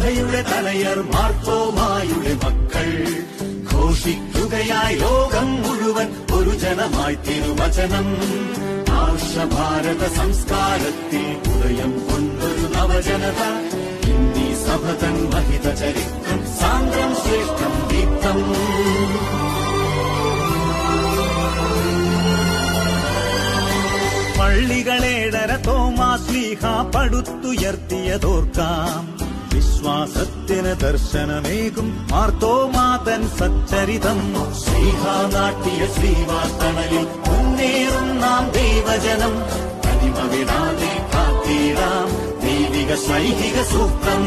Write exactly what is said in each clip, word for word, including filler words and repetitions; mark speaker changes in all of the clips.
Speaker 1: സഭയുടെ തലയർ മാർത്തോമായുടെ മക്കൾ ഘോഷിക്കുകയായി ലോകം മുഴുവൻ ഒരു ജനമായി തിരുവചനം. ആർഷഭാരത സംസ്കാരത്തിൽ ഉദയം കൊണ്ടൊരു നവജനത. ഹിന്ദി സഭ തൻ മഹിത ചരിത്രം സാന്ദ്രം ശ്രേഷ്ഠം ദീപ്തം. പള്ളികളേഴര തോമാശ്ലീഹ പടുത്തുയർത്തിയതോർക്കാം. വിശ്വാസത്തിന് ദർശനമേകും മാർത്തോമാതൻ സച്ചരിതം. ശ്രീഹ നാട്ടിയ ശ്രീവാർത്തണലിൽ മുന്നേറും നാം ദൈവജനം. തനിമ വിടാതെ കാത്തിടാം ദൈവിക ശൈഹിക സൂക്തം.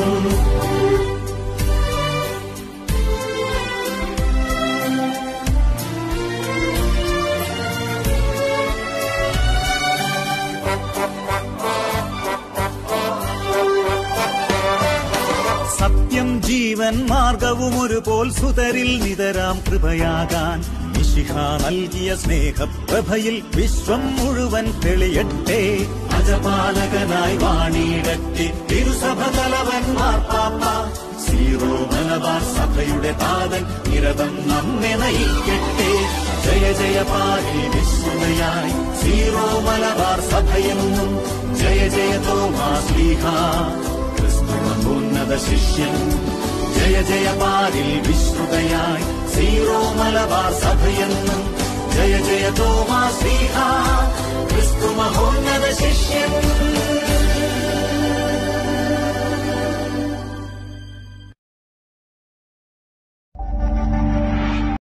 Speaker 1: സത്യം ജീവൻ മാർഗവും ഒരുപോൽ സുതരിൽ നിതരാം കൃപയാകാൻ മിശിഹ നൽകിയ സ്നേഹപ്രഭയിൽ വിശ്വം മുഴുവൻ തെളിയട്ടെ. അജപാലകനായി വാണിയിടട്ടെ തിരുസഭ തലവൻ മാർപ്പാപ്പ. സീറോ മലബാർ സഭയുടെ താതൻ നിരതം നമ്മെ നയിക്കട്ടെ. ജയ ജയ പാരി വിശ്വതയായി സീറോ മലബാർ സഭയെന്നും. ജയ ജയ തോമാശ്ലീഹ ഉന്നത ശിഷ്യൻ. ജയ ജയ പാരിൽ വിശ്രുതയായി സീറോ മലബാർ സഭയെന്നും. ജയ ജയ തോമാശ്ലീഹ ക്രിസ്തു മഹോന്നത